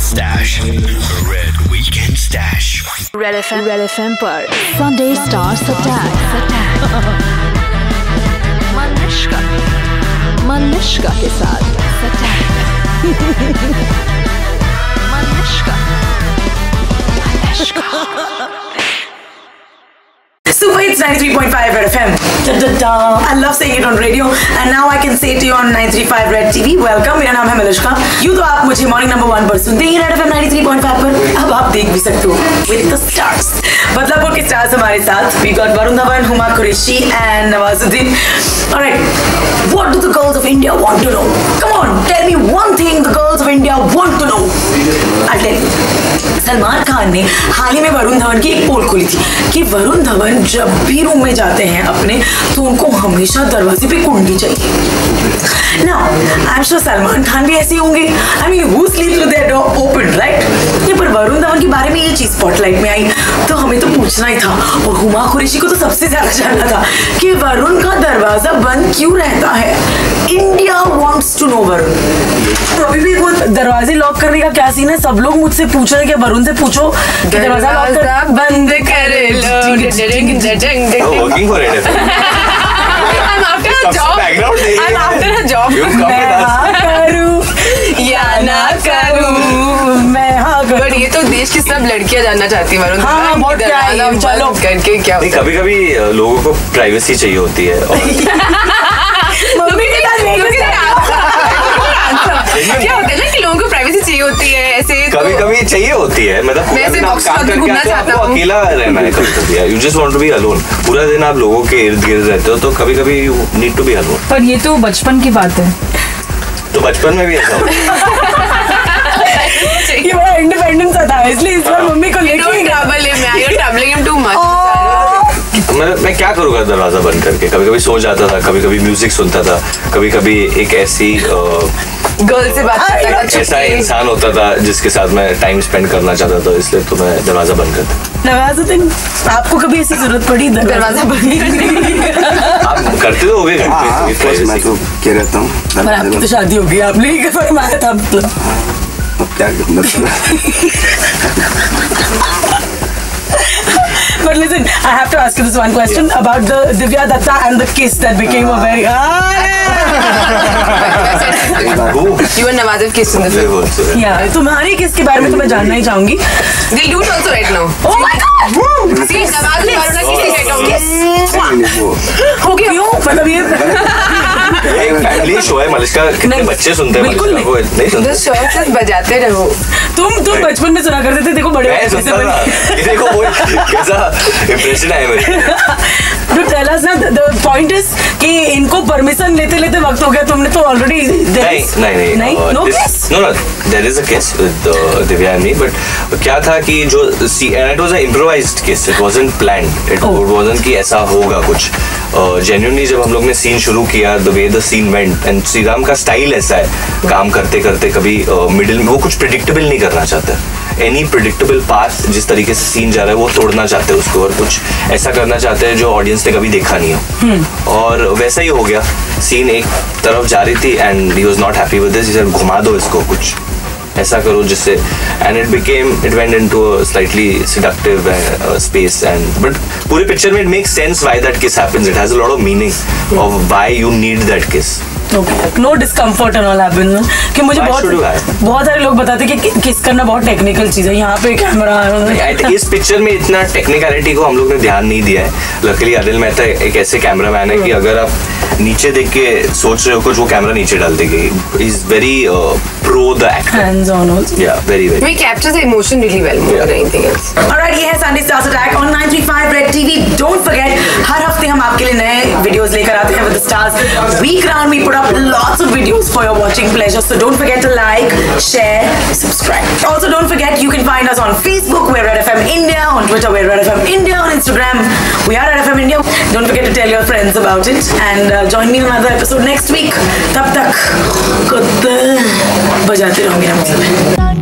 Stash. Red Weekend Stash. Red FM पर Sunday Stars Attack. Manushka के साथ Manushka Super Hits 93.5 Red FM. I love saying it on radio and now I can say it to you on 935 Red TV. Welcome. मेरा नाम है मलिश्का. यूँ तो आप मुझे मॉर्निंग नंबर 1 पर सुनते ही Red FM 93.5 पर. अब आप देख भी सकते हो with the stars. बदलापुर के स्टार्स हमारे साथ. We got Varun Dhawan, Huma Qureshi and Nawazuddin. Alright. What do the girls of India want to know? Come on, tell me one thing the girls of India want to know. I'll tell you. Salman Khan ने हाल ही में वरुण धवन की एक पोल खोली थी कि वरुण धवन जब भी रूम में जाते हैं अपने तो उनको हमेशा दरवाजे पे कुंडी चाहिए. Now, I'm sure Salman Khan भी ऐसे होंगे. I mean, who sleeps with their door open, right? पर वरुण धवन के बारे में ये चीज स्पॉटलाइट में आई तो हमें तो पूछना ही था और हुमा कुरैशी को तो सबसे ज्यादा जानना था कि वरुण का दरवाजा बंद क्यों रहता है. India wants to know Varun. तो अभी भी वो दरवाजे लॉक करने का क्या सीन है. सब लोग मुझसे पूछ रहे हैं कि वरुण से पूछो कि दरवाजा लॉक कर बंद कर लो. Working for it. I'm after a job. I'm after a job. मैं हाँ करूँ या ना करूँ मैं हाँ करूँ. बट ये तो देश की सब लड़कियां जानना चाहती है वरुण. हाँ बहुत क्या है. चलो करके क्या कभी कभी लोगों को प्राइवेसी चाहिए होती है. मम्मी के साथ क्या होता है ना कि लोगों को प्राइवेसी चाहिए होती है. ऐसे कभी कभी चाहिए होती है. मतलब मैं ऐसे बॉक्स में घूमना चाहता हूँ. अकेला रहना है कभी कभी. You just want to be alone. पूरा दिन आप लोगों के इर्द गिर्द रहते हो तो कभी कभी you need to be alone. पर ये तो बचपन की बात है. तो बचपन में भी ऐसा होता ये बड़ा इंडिपेंडेंस था इसलिए इस बार मम्मी को लेके मैं क्या करूँगा दरवाजा बंद करके. कभी कभी सो जाता था, कभी कभी म्यूजिक सुनता था, कभी कभी एक ऐसी गर्ल से बात करता था. ऐसा इंसान होता था जिसके साथ मैं टाइम स्पेंड करना चाहता था इसलिए तो मैं दरवाजा बंद करता. नवाजुद्दीन आपको कभी ऐसी जरूरत पड़ी दरवाजा बंद करने? आप करते तो होगे. मैं तो क्या रहता हूँ. पर आपकी तो शादी हो गई. आपने ही फरमाया था मतलब. अब क्या But listen, I have to ask you this one question about the Divya Datta and the kiss that became a very. You and Nawaz have kissed in the film. Yeah, तुम्हारी किस के बारे में तो मैं जानना ही चाहूँगी. We'll do it also right now. Oh my God! See, Nawaz and Varuna kissing right now. हो गया क्यों? मतलब ये फैमिली शो है. मलिश्का कितने बच्चे सुनते हैं. बिल्कुल नहीं सुनते. शो सिर्फ बजाते रहो. तुम बचपन में सुना करते थे. देखो बड़े देखो वो कैसा इंप्रेशन है मेरे. Tell us now, the point is कि इनको परमिशन लेते लेते वक्त हो गया. तुमने तो ऑलरेडी नहीं no kiss. No, there is a kiss with Divya and me, but क्या था कि जो and it was an improvised kiss. It wasn't planned. It wasn't कि ऐसा होगा कुछ. Genuinely जब हम लोग ने सीन शुरू किया, the way the scene went, and Shriram का स्टाइल ऐसा है काम करते करते कभी मिडिल में वो कुछ प्रिडिक्टेबल नहीं करना चाहता. एनी प्रिडिक्टेबल पाथ जिस तरीके से सीन जा रहा है वो तोड़ना चाहते हैं उसको और कुछ ऐसा करना चाहते हैं जो ऑडियंस ने कभी देखा नहीं हो. और वैसा ही हो गया. सीन एक तरफ जा रही थी and he was not happy with this. ही घुमा दो इसको, कुछ ऐसा करो जिससे and it went into a slightly seductive space. And but पूरे पिक्चर में it makes sense why that kiss happens. It has a lot of meaning of why you need that kiss. No discomfort and all happen. कि मुझे बहुत सारे लोग बताते हैं कि किस करना बहुत टेक्निकल चीज है. यहाँ पे कैमरा इस पिक्चर में इतना टेक्निकलिटी को हम लोग ने ध्यान नहीं दिया है. लकीली अनिल मेहता एक ऐसे कैमरामैन है कि अगर आप नीचे देख के सोच रहे हो कुछ वो कैमरा नीचे डाल देगी. Is very pro the actor. Hands on also. Yeah very We capture the emotion really well more than anything else. Alright, ये है Sunday Stars Attack on 935 Red TV. Don't forget, हर हफ्ते हम आपके लिए नए वीडियोस लेकर आते हैं with the stars. Week round we put up lots of videos for your watching pleasure. So don't forget to like, share, subscribe. Also don't forget you can find us on Facebook, we're Red FM India, on Twitter we're Red FM India, on Instagram we are Red FM India. Don't forget to tell your friends about it and join me in another episode next week. तब तक कुत्ते बजाते रहोगे हम सब.